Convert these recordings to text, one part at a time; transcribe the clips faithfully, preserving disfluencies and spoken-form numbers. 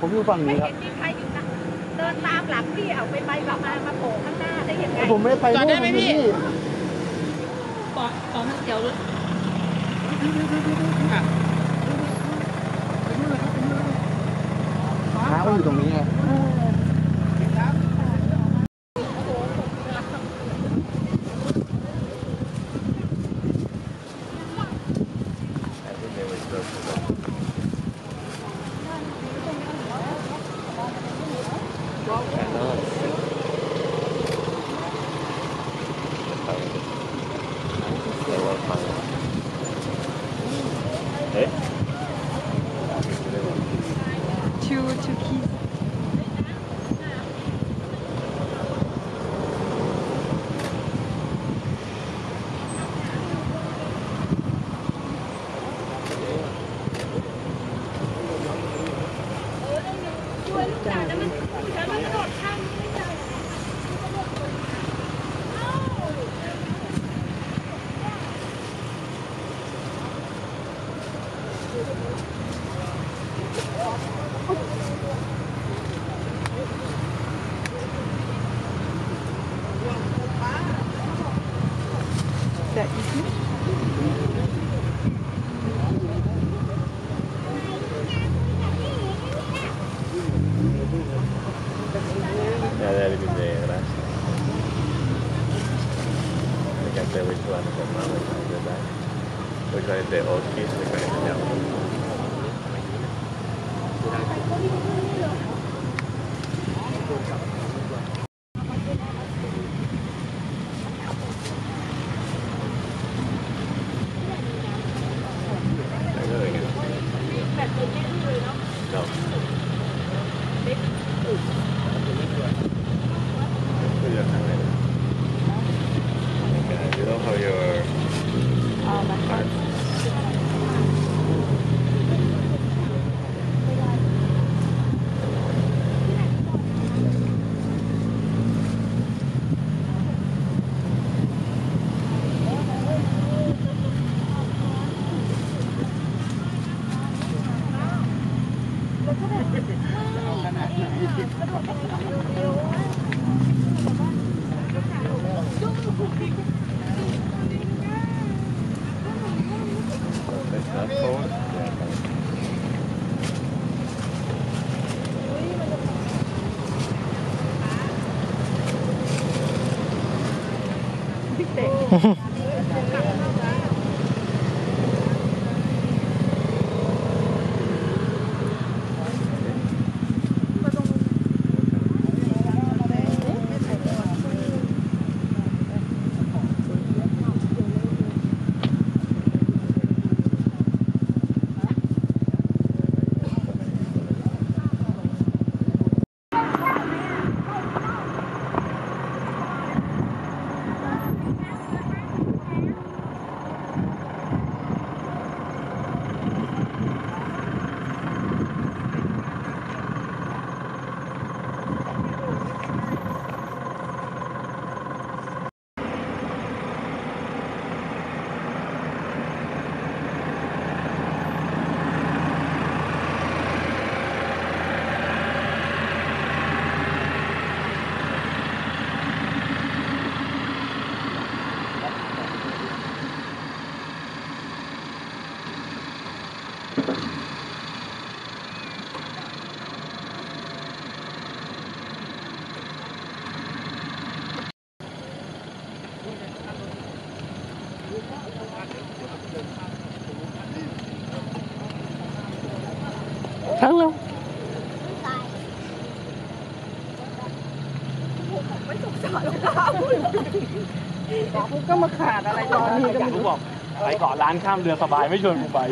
ผมอยู่ฝั่งนี้ครับไม่เห็นมีใครอยู่นะเดินตามหลังพี่เอาไปไปมามาโผล่ข้างหน้าได้ยังไงผมไม่ได้ไปจอดได้ไหมพี่ปอดปอดมันเดี๋ยวรู้ขาเขาอยู่ตรงนี้ไงชูชูคีช่วยลูกสาวนะมันฉันมันกระโดดข้ามไม่ได้แต่อีกนิด Ya dari Bidera. Perché se vuoi trovare per mano, dai. Poi avete occhi, poi andiamo. No. You don't have your card. That's not forward. Hello ไม่สงสารลูกสาวก็มาขาดอะไรตอนนี้ก็ไม่รู้บอกไปเกาะร้านข้ามเรือสบายไม่ชวนกูไป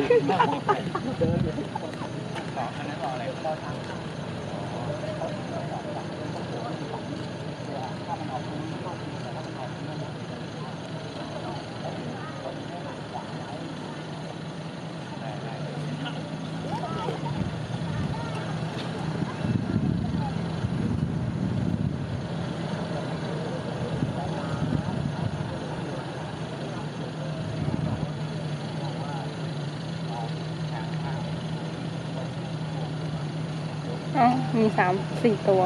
อ๋อมีสามสี่ตัว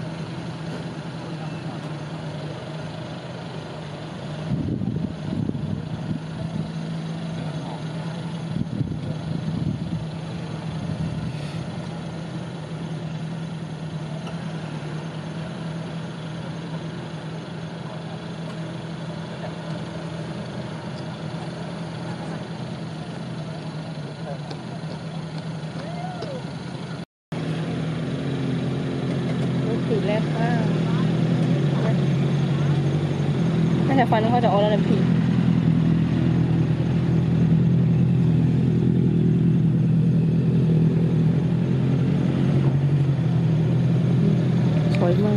สีแรกข้างน่าจะฟันเขาจะออกแล้วนะพี่สวยมาก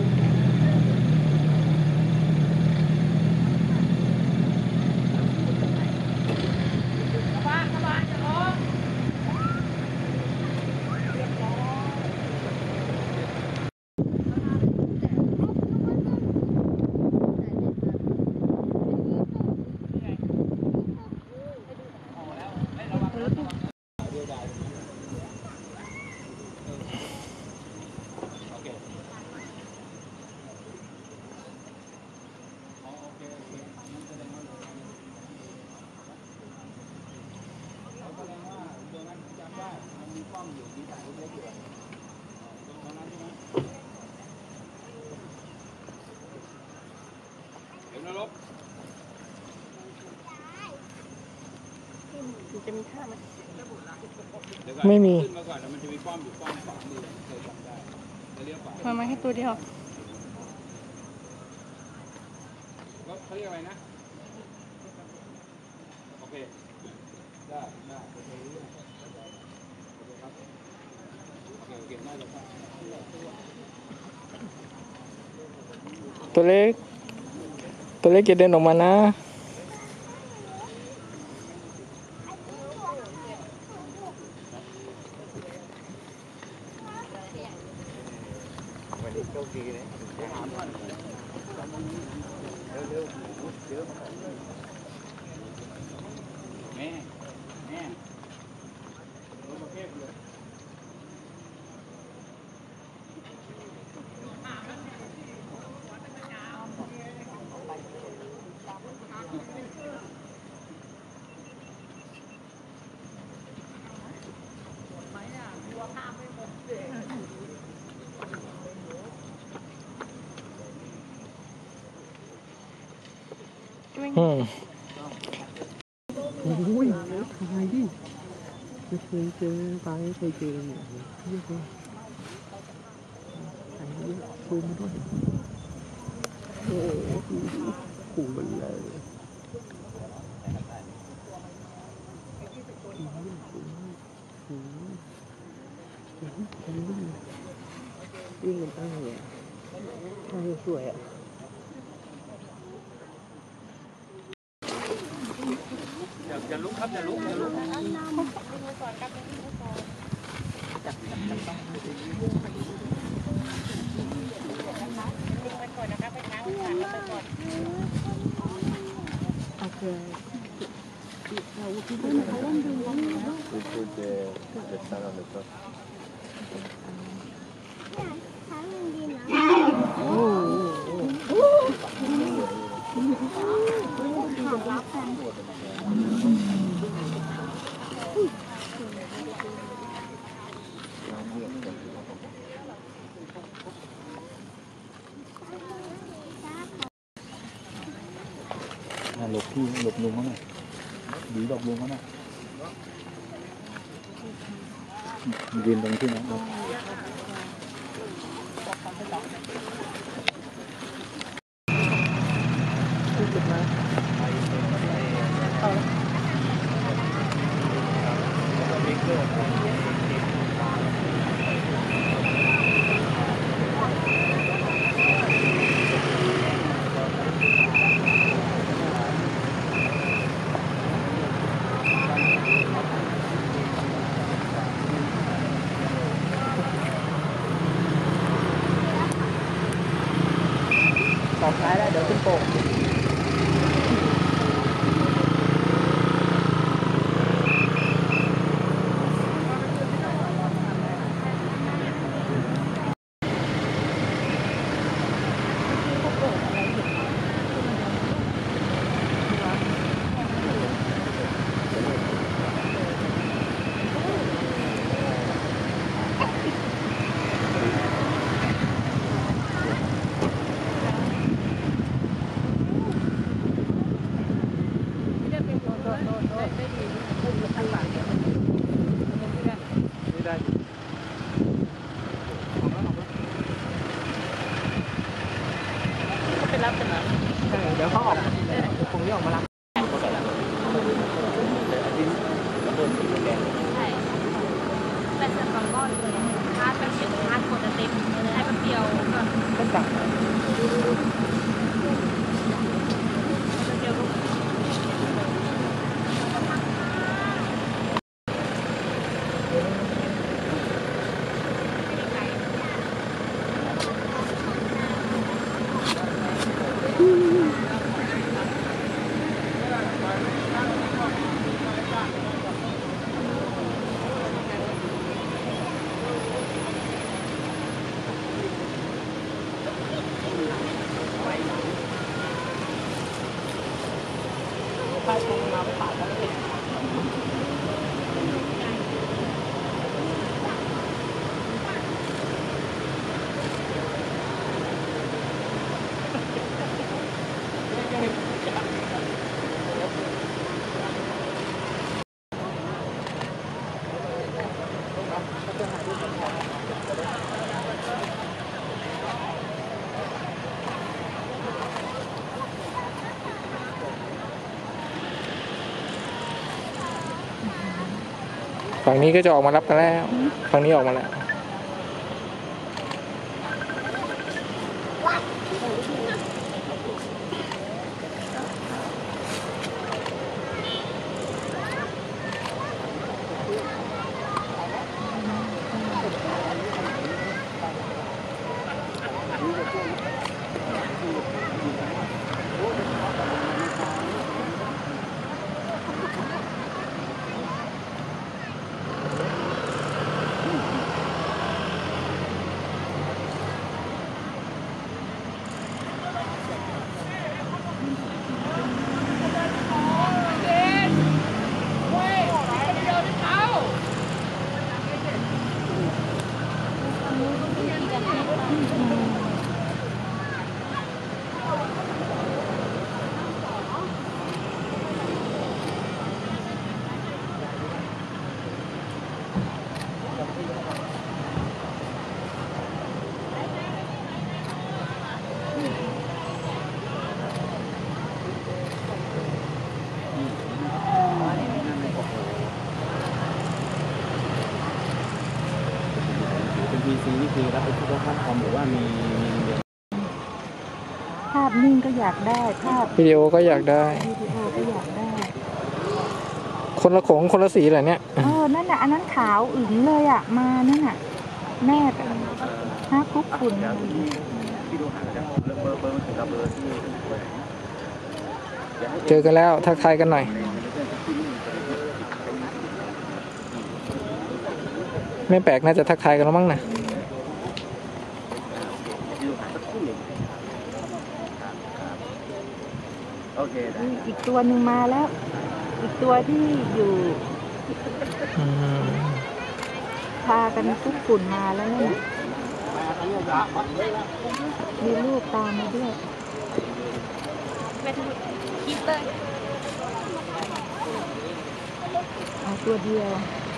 จะมีท่าไหมไม่มีขึ้นมาก่อนแล้วมันจะมีป้อมอยู่ป้อมขวามือเคยจำได้เลี้ยวขวามามาให้ตัวเดียวเขาเรียกอะไรนะโอเคได้ได้โอเคครับโอเคโอเคน่าจะตัวเล็กตัวเล็กจะเดินออกมานะวันนี้โชคดีเลยเร็วๆเยอะแม่แม่รถประเภทเลยอืมโอ้ยทำไมดิไม่เคยเจอปลาไม่เคยเจอเนี่ยเยอะเลยอันนี้ซูมมาด้วยโอ้โหขู่มันเลยวิ่งกันตั้งเลยตั้งสวยอ่ะอย่าลุกครับอย่าลุกอย่าลุกจับจับจับต้องไปก่อนนะครับไปค้างไว้ก่อนไปก่อนโอเคเราคิดว่าเขาวันดูวันแล้ว We put the the sun on the top. หลบพี่หลบลุงเขาหน่อยดีหลบลุงเขาหน่อยยืนตรงที่นั้นครับได้ไปรับกันนะเดี๋ยวเขาออกคงไม่ออกมารับแต่จะสองก้อนเลยทานเป็นเขียวทานคนจะเต็มให้มันเดียวก็ก็สั่งเดียวก็ถ้าชงมาไม่ผ่านก็ไม่ติดฝั่งนี้ก็จะออกมารับกันแล้ว ฝั่งนี้ออกมาแล้วเป็น พี ซี นี่คือรับเป็นทุกภาพคอมหรือว่ามีมีภาพนิ่งก็อยากได้ภาพวิดีโอก็อยากได้วิดีโอก็อยากได้คนละของคนละสีเหรอเนี่ยเออนั่นน่ะอันนั้นขาวอึ๋งเลยอ่ะมานั่นน่ะแม่กับห้าคุกฝุ่นที่ดูหาจากเบอร์เบอร์เบอร์ถึงกับเบอร์ที่เจอกันแล้วทักทายกันหน่อย ไม่แปลกน่าจะทักทายกันแล้วมั้งนะโอเคได้อีกตัวหนึ่งมาแล้ว อีกตัวที่อยู่อืมพากันคุกฝุ่นมาแล้วเนี่ยมีลูกตามมาด้วยเป็นคิดเลยเอาตัวเดียว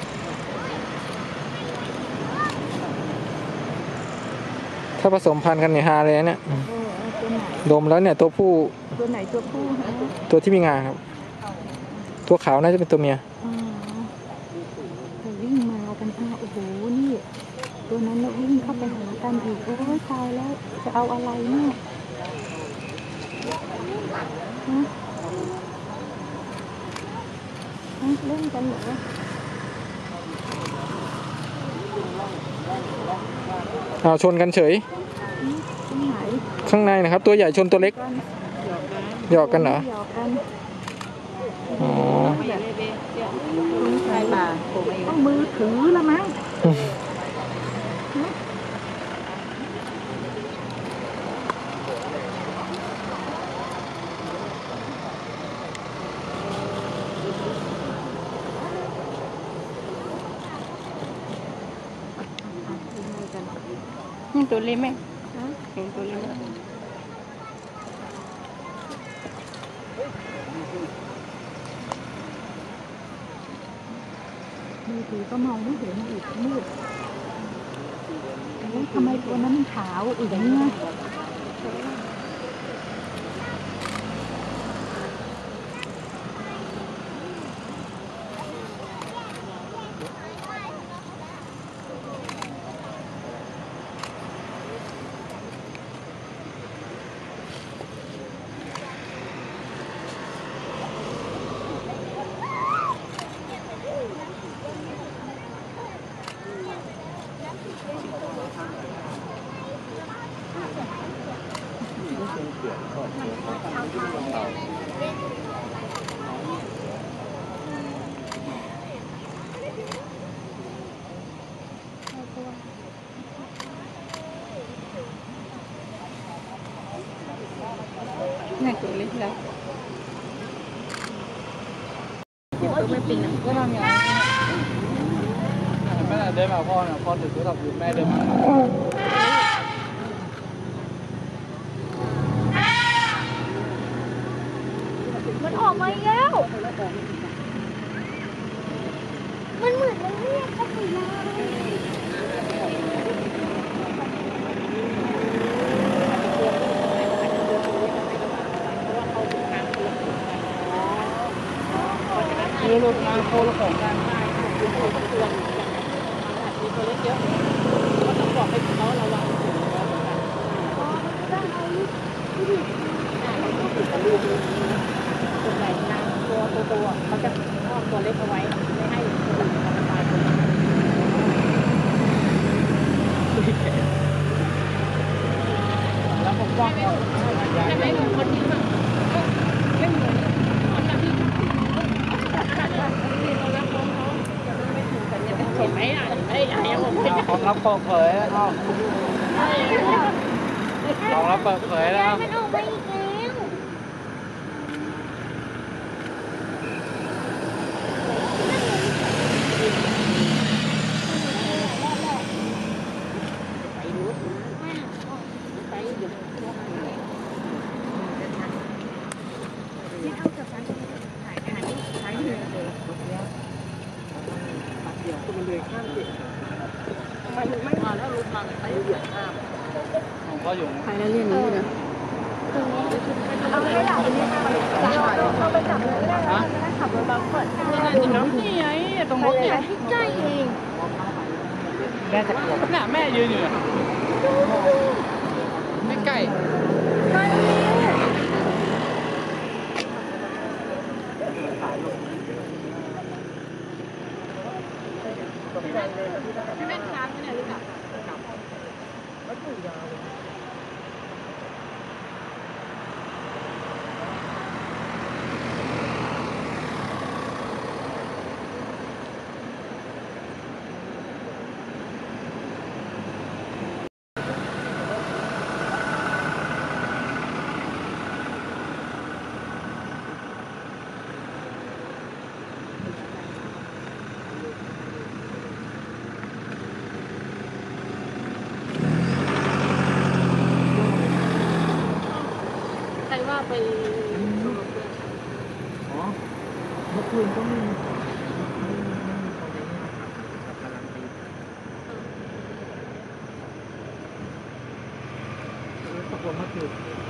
ถ้าผสมพันธุ์กันเนี่ยฮาเลยนะเนี่ยเออเอาตัวไหนดมแล้วเนี่ยตัวผู้ตัวไหนตัวผู้ฮะตัวที่มีงาครับ ตัวขาวน่าจะเป็นตัวเมียอ๋อแต่วิ่งมากันอ่ะโอ้โหนี่ตัวนั้นเราวิ่งเข้าไปหากันอีกโอ้ยตายแล้วจะเอาอะไรเนี่ยฮะฮะเล่นกันเหรอเอาชนกันเฉยตรงไหนข้างในนะครับ ตัวใหญ่ชนตัวเล็กกันหยอกกันเหรอหยอกกันอ๋อใช่ป่ะต้องมือถือละมั้งนี่ตัวเล็กไหมตัวเล็กทีก็มองไม่เห็นอีกมืดแล้วทำไมตัวนั้นมันขาวอีกเนี่ยน่าตัวเล็กแล้วเดี๋ยวก็ไม่เป็นนะก็ทำอย่างนี้แม่เดินมาพ่อเนี่ยพ่อถือโทรศัพท์อยู่แม่เดินมามันออกมาอีกแล้ว มันเหมือนมันเรียกเขาไปเลยคือลูกงานโคลของกันมีตัวเล็กเยอะก็ต้องบอกให้เขาระวังถึงแล้วเหมือนกันส่วนใหญ่นางตัวโตๆเขาจะอ้อมตัวเล็กเอาไว้ไม่ให้ตัวอื่นมาตายตัวแล้วผมว่าใช่ไหมเหมือนคนที่แบบไม่เหมือนคนละที่เรารักเขาเขาไม่ถูกกันเนี่ยเห็นไหมอ่ะเห็นไหมไอ้ผมเป็นของรับเปิดเผยแล้วของรับเปิดเผยแล้วมันออกมาอีกแล้วผมก็อยู่ใครแล้วเรียนนี้นะเอาไปหลังเนี่ยเราไปจับเลยได้แล้วจะได้ขับรถมาเปิดให้น้ำนี่ไงตรงนู้นเนี่ยใกล้เองแม่จะกลัวน่ะแม่ยืนอยู่ไม่ใกล้มาเร็วเล่นน้ำไม่ได้หรือเปล่า ใครว่าไปอ๋อเมื่อคืนก็มีตกลงเมื่อคืน